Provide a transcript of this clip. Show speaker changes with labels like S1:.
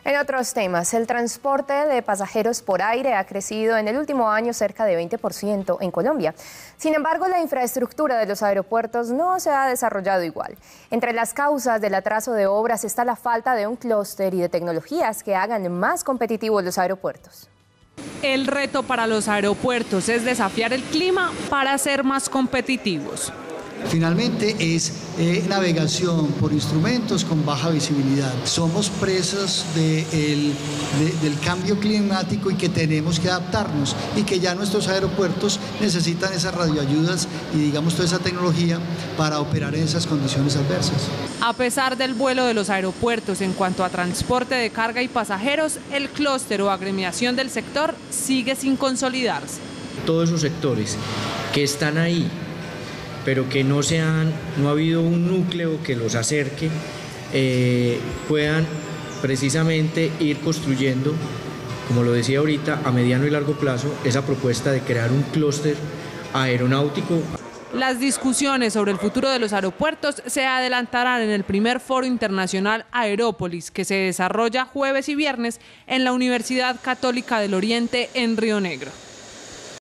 S1: En otros temas, el transporte de pasajeros por aire ha crecido en el último año cerca de 20% en Colombia. Sin embargo, la infraestructura de los aeropuertos no se ha desarrollado igual. Entre las causas del atraso de obras está la falta de un clúster y de tecnologías que hagan más competitivos los aeropuertos.
S2: El reto para los aeropuertos es desafiar el clima para ser más competitivos.
S3: Finalmente es navegación por instrumentos con baja visibilidad. Somos presos del cambio climático y que tenemos que adaptarnos y que ya nuestros aeropuertos necesitan esas radioayudas y digamos toda esa tecnología para operar en esas condiciones adversas.
S2: A pesar del vuelo de los aeropuertos en cuanto a transporte de carga y pasajeros, el clúster o agremiación del sector sigue sin consolidarse.
S4: Todos esos sectores que están ahí, pero que no ha habido un núcleo que los acerque, puedan precisamente ir construyendo, como lo decía ahorita, a mediano y largo plazo, esa propuesta de crear un clúster aeronáutico.
S2: Las discusiones sobre el futuro de los aeropuertos se adelantarán en el primer Foro Internacional Aerópolis, que se desarrolla jueves y viernes en la Universidad Católica del Oriente en Río Negro.